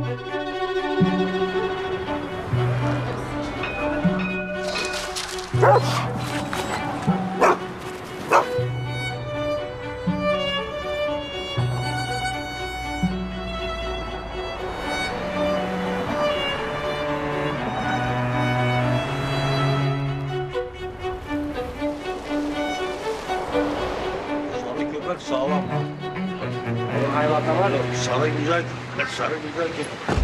Köpek sağlam lan. Benim hayvanda var ya. Sarı güzel köpek, sarı güzel köpek.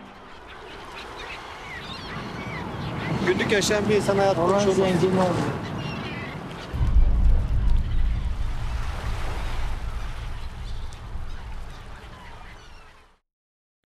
Günlük yaşayan bir insan hayatında Olan çok zengin oldu.